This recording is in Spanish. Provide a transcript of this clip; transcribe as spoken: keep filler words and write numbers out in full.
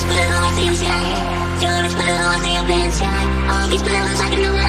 Llores por el odio hacia él, llores por el odio pensar. All these battles I can know